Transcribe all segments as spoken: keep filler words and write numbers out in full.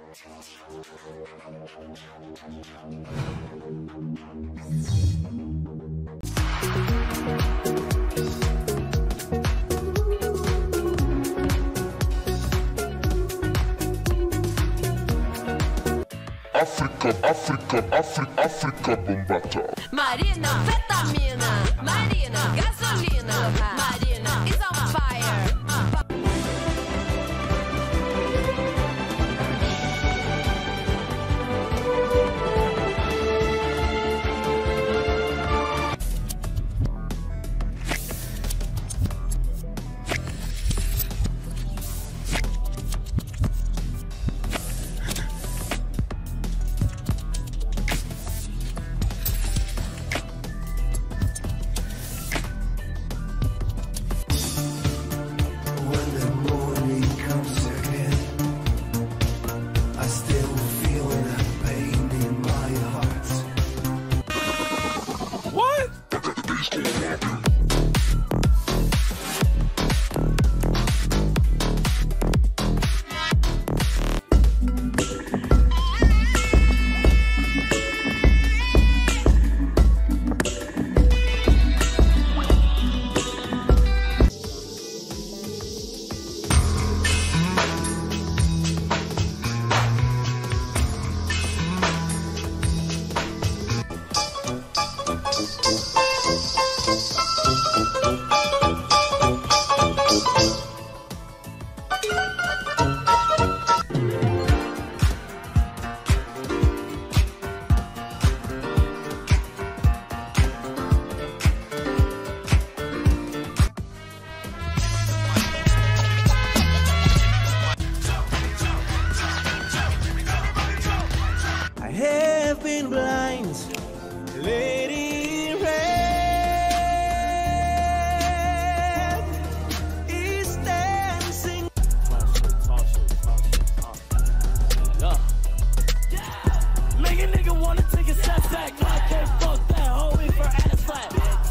África, África, África, África Bombata. Marina, fetamina, Marina, gasolina, Marina is on fire. I have been blind, Lady Red is dancing. Make a nigga wanna take a step back, like that, fuck that hoe in for ass flat.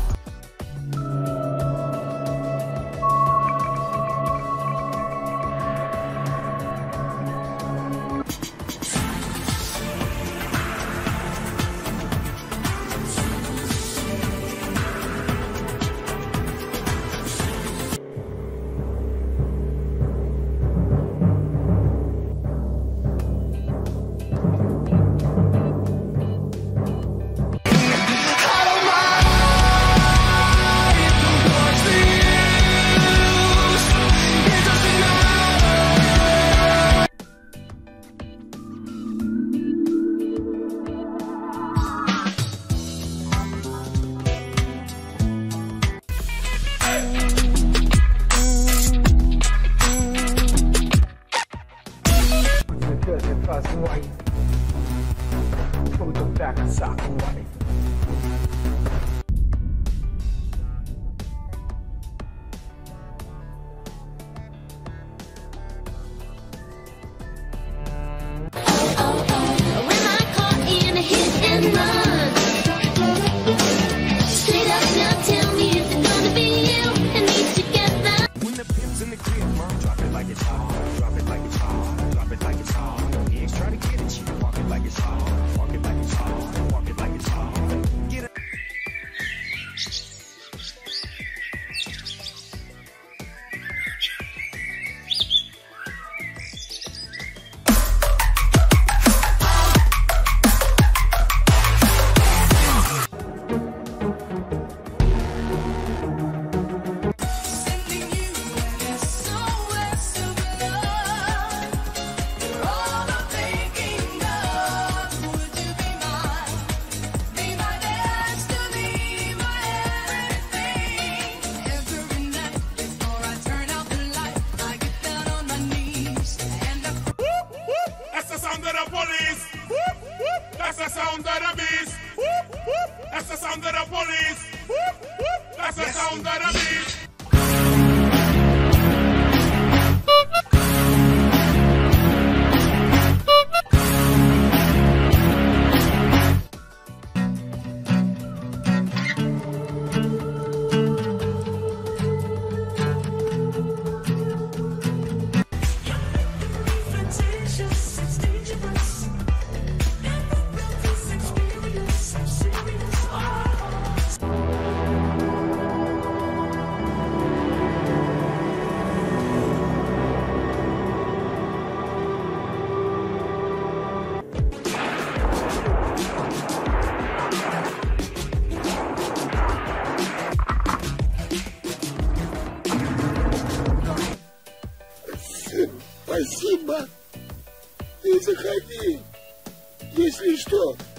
That's the sound of the beast. That's the sound of the police. That's the sound of the beast. Flirtatious, it's dangerous. спасибо. Ты заходи. Если что,